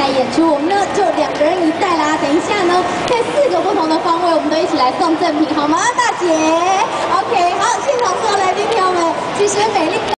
演出，我们呢就2个人一袋啦。等一下呢，在4个不同的方位，我们都一起来送赠品，好吗，大姐 ？OK， 好，现场所有来宾朋友们，其实美丽。